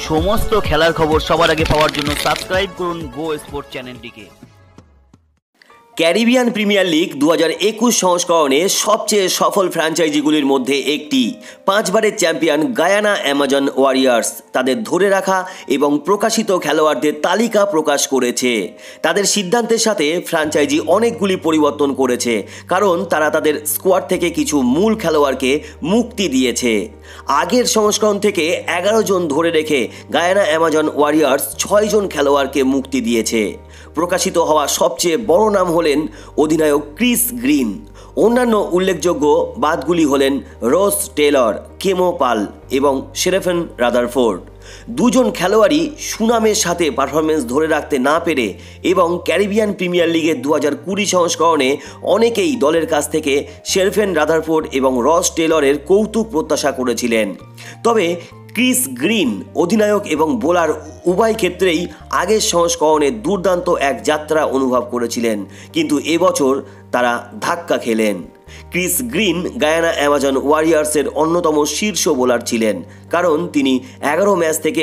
সমস্ত খেলার খবর সবার আগে পাওয়ার জন্য সাবস্ক্রাইব করুন গো স্পোর্ট চ্যানেলটিকে। ক্যারিবিয়ান প্রিমিয়ার লিগ 2021 সংস্করণে সবচেয়ে সফল ফ্র্যাঞ্চাইজিগুলির মধ্যে একটি 5 বারের চ্যাম্পিয়ন গায়ানা অ্যামাজন ওয়ারিয়র্স তাদের ধরে রাখা এবং প্রকাশিত খেলোয়াড়দের তালিকা প্রকাশ করেছে। তাদের সিদ্ধান্তের সাথে ফ্র্যাঞ্চাইজি অনেকগুলি পরিবর্তন করেছে, কারণ তারা তাদের স্কোয়াড থেকে কিছু মূল খেলোয়াড়কে মুক্তি দিয়েছে। আগের সংস্করণ থেকে 11 জন ধরে রেখে গায়ানা অ্যামাজন ওয়ারিয়র্স 6 জন খেলোয়াড়কে মুক্তি দিয়েছে। প্রকাশিত হওয়া সবচেয়ে বড় নাম হলেন অধিনায়ক ক্রিস গ্রিন। অন্যান্য উল্লেখযোগ্য বাদগুলি হলেন রস টেলর, কেমো পাল এবং শেরেফেন রাদারফোর্ড। দুজন খেলোয়াড়ই সুনামের সাথে পারফরমেন্স ধরে রাখতে না পেরে এবং ক্যারিবিয়ান প্রিমিয়ার লিগের 2020 সংস্করণে অনেকেই দলের কাছ থেকে শেরেফেন রাদারফোর্ড এবং রস টেলরের কৌতুক প্রত্যাশা করেছিলেন। তবে ক্রিস গ্রিন অধিনায়ক এবং বোলার উভয় ক্ষেত্রেই আগের সংস্করণে দুর্দান্ত এক যাত্রা অনুভব করেছিলেন, কিন্তু এবছর তারা ধাক্কা খেলেন। ক্রিস গ্রিন গায়ানা অ্যামাজন ওয়ারিয়র্সের অন্যতম শীর্ষ বোলার ছিলেন, কারণ তিনি 11 ম্যাচ থেকে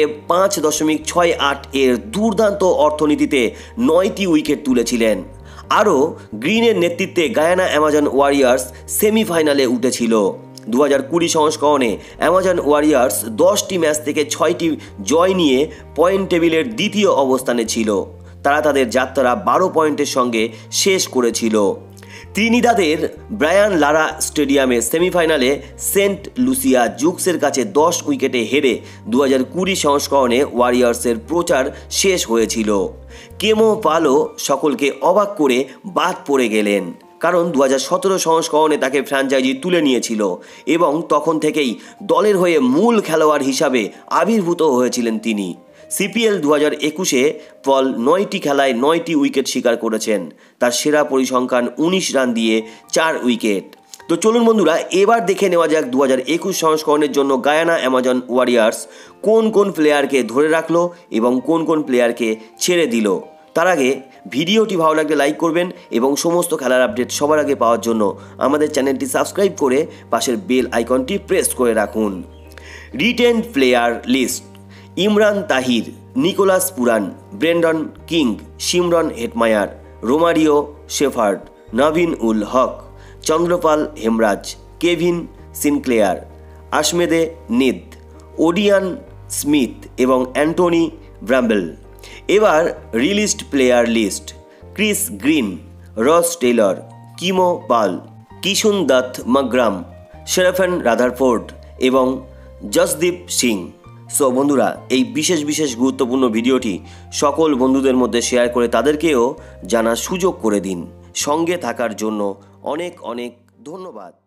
5.68 এর দুর্দান্ত অর্থনীতিতে 9টি উইকেট তুলেছিলেন। আরও গ্রিনের নেতৃত্বে গায়ানা অ্যামাজন ওয়ারিয়র্স সেমিফাইনালে উঠেছিল। 2020 সংস্করণে অ্যামাজন ওয়ারিয়র্স 10টি ম্যাচ থেকে 6টি জয় নিয়ে পয়েন্ট টেবিলের দ্বিতীয় অবস্থানে ছিল। তারা তাদের যাত্রা 12 পয়েন্টের সঙ্গে শেষ করেছিল। ত্রিনিদাদের ব্রায়ান লারা স্টেডিয়ামে সেমিফাইনালে সেন্ট লুসিয়া জুকসের কাছে 10 উইকেটে হেরে 2020 সংস্করণে ওয়ারিয়র্সের প্রচার শেষ হয়েছিল। কেমো পালও সকলকে অবাক করে বাদ পড়ে গেলেন, কারণ 2017 সংস্করণে তাকে ফ্র্যাঞ্চাইজি তুলে নিয়েছিল এবং তখন থেকেই দলের হয়ে মূল খেলোয়াড় হিসাবে আবির্ভূত হয়েছিলেন তিনি। সিপিএল 2021-এ পল 9টি খেলায় 9টি উইকেট শিকার করেছেন। তার সেরা পরিসংখ্যান 19 রান দিয়ে 4 উইকেট। তো চলুন বন্ধুরা, এবার দেখে নেওয়া যাক 2021 সংস্করণের জন্য গায়ানা অ্যামাজন ওয়ারিয়র্স কোন কোন প্লেয়ারকে ধরে রাখলো এবং কোন কোন প্লেয়ারকে ছেড়ে দিল। তার আগে ভিডিওটি ভালো লাগলে লাইক করবেন এবং সমস্ত খেলার আপডেট সবার আগে পাওয়ার জন্য আমাদের চ্যানেলটি সাবস্ক্রাইব করে পাশের বেল আইকনটি প্রেস করে রাখুন। Retained player list: Imran Tahir, Nicholas Pooran, Brandon King, Shimron Hetmyer, Romario Shepherd, Naveen ul Haq, Chandrapaul Hemraj, Kevin Sinclair, Ashmead Nedd, Odean Smith এবং অ্যান্টনি ব্রাম্বেল। এবার released player list: Chris Green, Ross Taylor, Keemo Paul, Kissoondath Magram, Sherfane Rutherford এবং Jasdeep Singh. So বন্ধুরা, এই বিশেষ গুরুত্বপূর্ণ ভিডিওটি সকল বন্ধুদের মধ্যে শেয়ার করে তাদেরকেও জানার সুযোগ করে দিন। সঙ্গে থাকার জন্য অনেক ধন্যবাদ।